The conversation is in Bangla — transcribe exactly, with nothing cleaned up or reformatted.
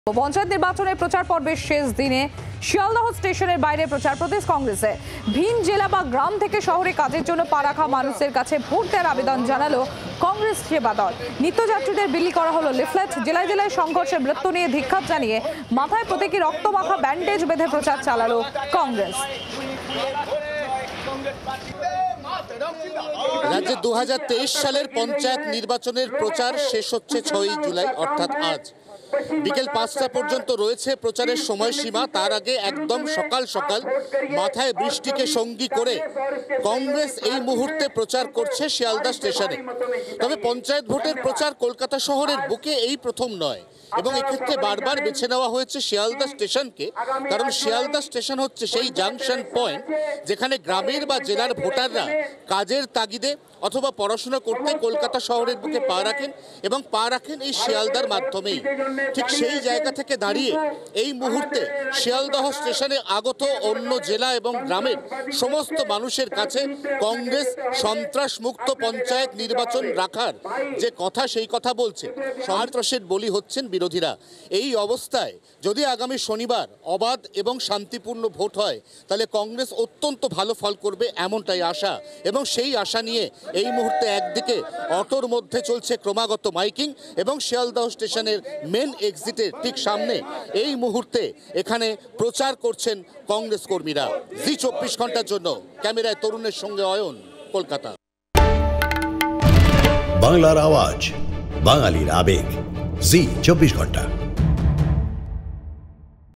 পঞ্চায়েত নির্বাচনের প্রচার পর্বের শেষ দিনে শিয়ালদহ স্টেশনের বাইরে প্রচার প্রদেশ কংগ্রেসে ভিন জেলা বা গ্রাম থেকে শহরে কাজের জন্য পা রাখা মানুষের কাছে ভোট দেওয়ার আবেদন জানালো কংগ্রেস সেবা দল। নিত্যযাত্রীদের বিলি করা হলো লিফলেট। জেলায় জেলায় সংঘর্ষের মৃত্যু নিয়ে ধিক্ষার জানিয়ে মাথায় প্রতীকী রক্তমাখা ব্যান্ডেজ বেঁধে প্রচার চালালো কংগ্রেস। রাজ্যে দু হাজার তেইশ সালের পঞ্চায়েত নির্বাচনের প্রচার শেষ হচ্ছে ছয়ই জুলাই অর্থাৎ আজ। বিকেল পাঁচটা পর্যন্ত রয়েছে প্রচারের সময়সীমা। তার আগে একদম সকাল সকাল মাথায় বৃষ্টিকে সঙ্গী করে কংগ্রেস এই মুহূর্তে প্রচার করছে শিয়ালদা স্টেশনে। তবে পঞ্চায়েত ভোটের প্রচার কলকাতা শহরের বুকে এই প্রথম নয়, এবং এক্ষেত্রে বারবার বেছে নেওয়া হয়েছে শিয়ালদা স্টেশনকে, কারণ শিয়ালদা স্টেশন হচ্ছে সেই জাংশন পয়েন্ট যেখানে গ্রামের বা জেলার ভোটাররা কাজের তাগিদে অথবা পড়াশোনা করতে কলকাতা শহরের বুকে পা রাখেন, এবং পা রাখেন এই শিয়ালদার মাধ্যমেই। ঠিক সেই জায়গা থেকে দাঁড়িয়ে এই মুহূর্তে শিয়ালদহ স্টেশনে আগত অন্য জেলা এবং গ্রামের সমস্ত মানুষের কাছে কংগ্রেস সন্ত্রাস মুক্ত পঞ্চায়েত নির্বাচন রাখার যে কথা, সেই কথা বলছে। সন্ত্রাসের বলি হচ্ছেন বিরোধীরা। এই অবস্থায় যদি আগামী শনিবার অবাধ এবং শান্তিপূর্ণ ভোট হয়, তাহলে কংগ্রেস অত্যন্ত ভালো ফল করবে, এমনটাই আশা। এবং সেই আশা নিয়ে এই মুহূর্তে একদিকে অটোর মধ্যে চলছে ক্রমাগত মাইকিং, এবং শিয়ালদহ স্টেশনের মেন এক্সিটের ঠিক সামনে এই মুহূর্তে এখানে প্রচার করছেন কংগ্রেস কর্মীরা। জি চব্বিশ ঘন্টার জন্য ক্যামেরায় তরুণের সঙ্গে অয়ন, কলকাতা। বাংলার আওয়াজ, বাঙালির আবেগ, জি চব্বিশ ঘন্টা।